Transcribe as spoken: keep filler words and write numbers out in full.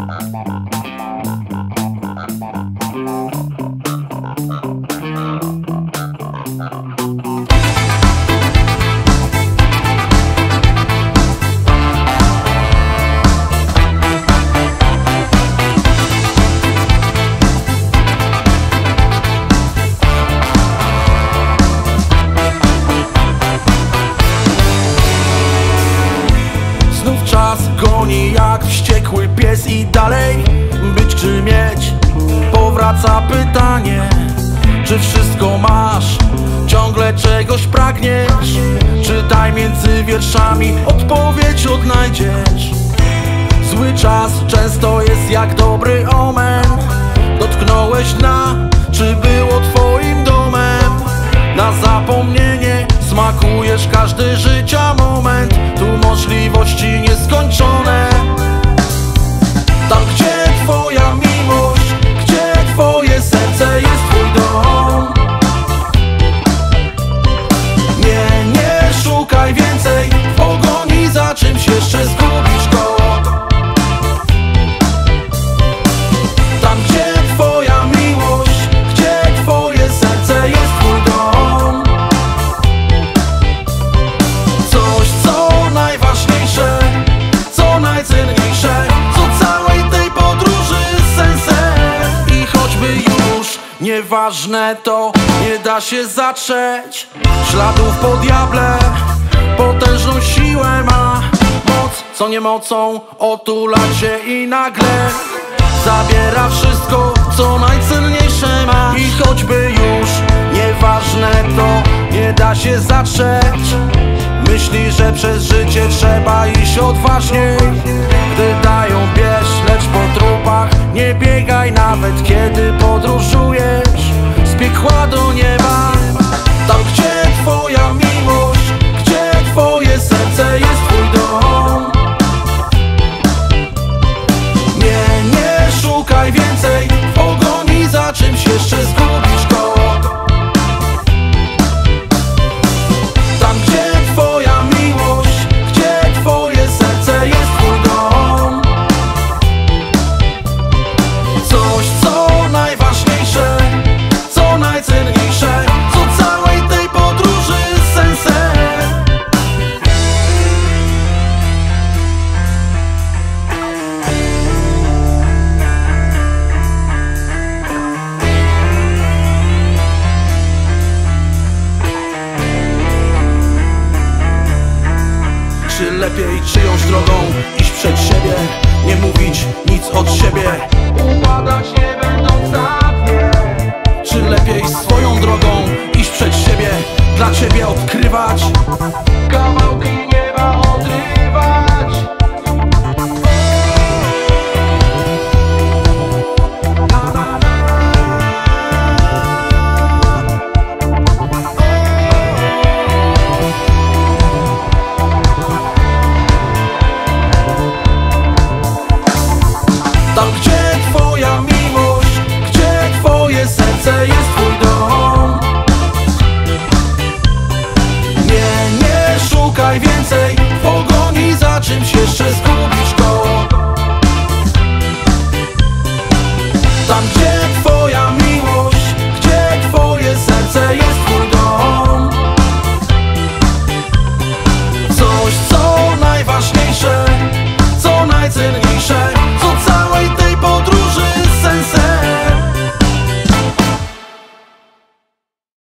Goni jak wściekły pies i dalej być czy mieć. Powraca pytanie, czy wszystko masz, ciągle czegoś pragniesz. Czytaj między wierszami, odpowiedź odnajdziesz. Zły czas często jest jak dobry omen. Dotknąłeś dna, czy było twoim domem? Na zapomnienie smakujesz każdy życia moment. Tu możliwości nieskończone. Tam gdzie twoja miłość, gdzie twoje serce, jest twój dom. Nie, nie szukaj więcej, w pogoni za czymś jeszcze zgubisz go. Tam gdzie twoja miłość, gdzie twoje serce, jest twój dom. Coś, co najważniejsze, co najcenniejsze, co całej tej podróży sensem. I choćby już nieważne to, nie da się zatrzeć śladów po diable. Potężną siłę ma moc, co niemocą otula cię i nagle zabiera wszystko, co najcenniejsze ma. I choćby już nieważne to, nie da się zatrzeć myśli, że przez życie trzeba iść odważniej. Gdy dają bierz, lecz po trupach nie biegaj, nawet kiedy podróżujesz z piekła do nieba. Tam gdzie twoja miłość, gdzie twoje serce, jest twój dom. Nie, nie szukaj więcej, w pogoni za czymś jeszcze zgubisz go. Tam gdzie twoja miłość, gdzie twoje serce, jest twój dom. Coś, co najważniejsze, co najcenniejsze, co całej tej podróży sensem. Czy lepiej czyjąś drogą iść przed siebie, nie mówić nic od siebie, układać nie będąc na dnie? Czy lepiej swoją drogą iść przed siebie, dla ciebie odkrywać kawałki nieba, odrywać? Na, na, na. Tam gdzie twoja miłość, gdzie twoje serce, jest twój dom. Nie, nie szukaj więcej,